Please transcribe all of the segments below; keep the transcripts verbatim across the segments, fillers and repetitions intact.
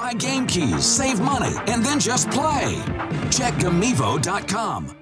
Buy game keys, save money, and then just play. Check Gamivo dot com.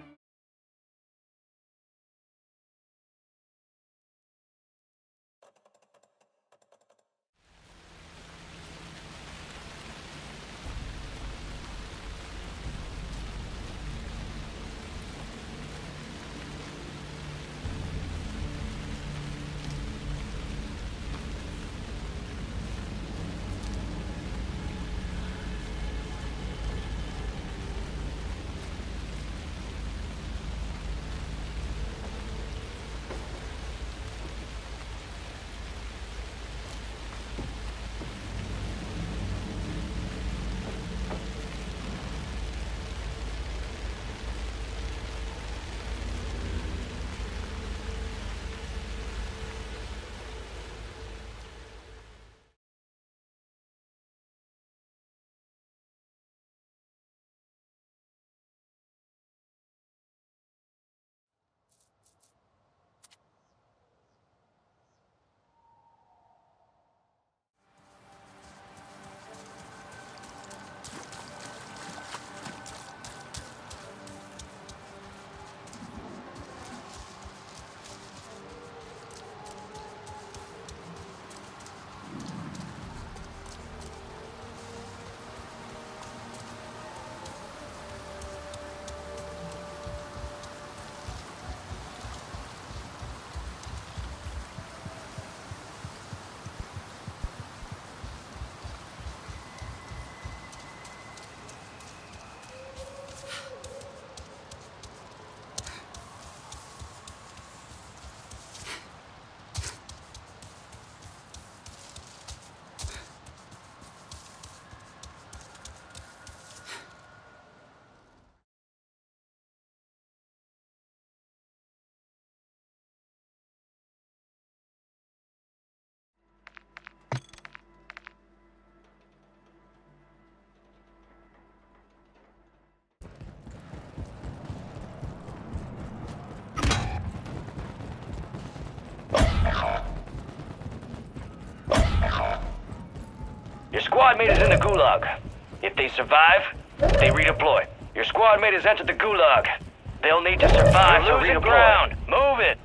Your squad mate is in the Gulag. If they survive, they redeploy. Your squad mate has entered the Gulag. They'll need to survive to redeploy. Ground. Move it!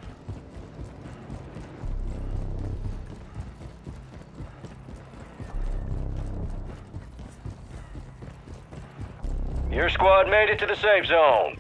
Your squad made it to the safe zone.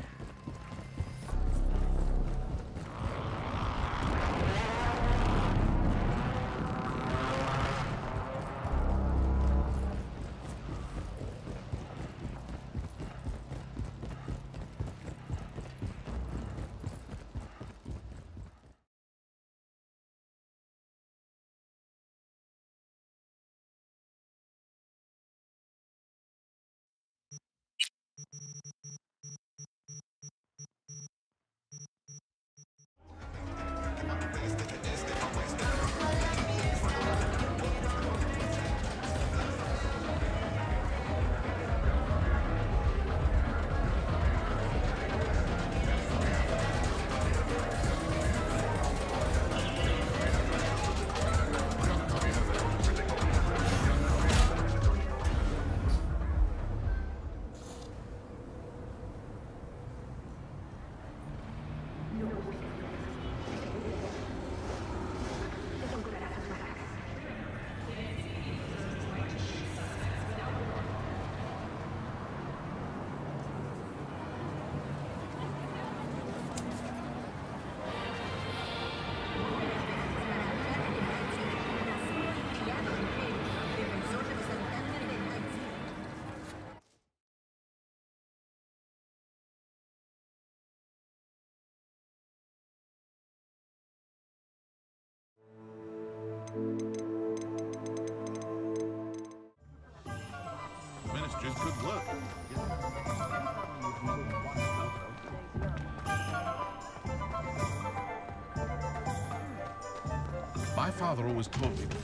Ministry's good work. My father always told me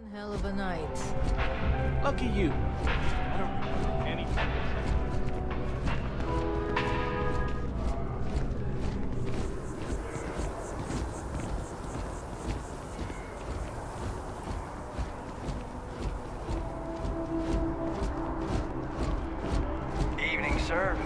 Hell of a night. Lucky you. I don't remember anything. Evening, sir.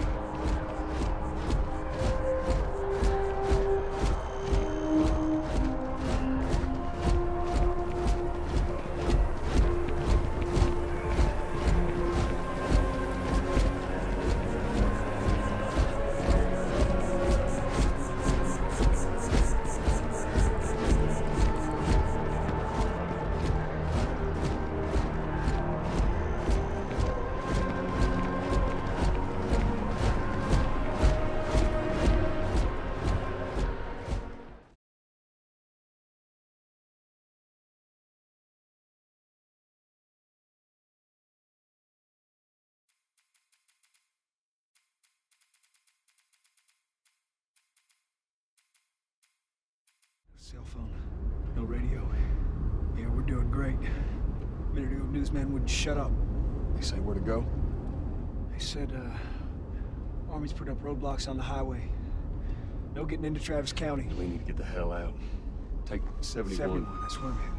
Cell phone, no radio. Yeah, we're doing great. A minute ago, newsman wouldn't shut up. They say where to go? They said, uh, Army's put up roadblocks on the highway. No getting into Travis County. We need to get the hell out. Take seventy-one. seventy-one, that's where I'm headed.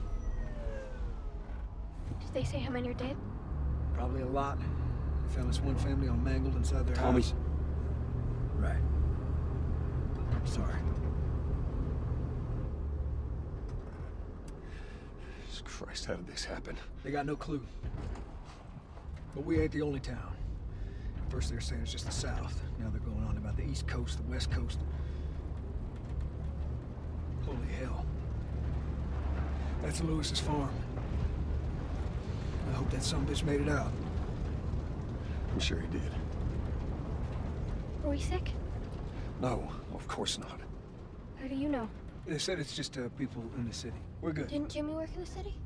Did they say how many are dead? Probably a lot. They found this one family all mangled inside their Tommy's. house. Right. I'm sorry. Christ, how did this happen? They got no clue. But we ain't the only town. First they were saying it's just the South. Now they're going on about the East Coast, the West Coast. Holy hell. That's Lewis's farm. I hope that son of a bitch made it out. I'm sure he did. Are we sick? No, of course not. How do you know? They said it's just uh, people in the city. We're good. Didn't Jimmy work in the city?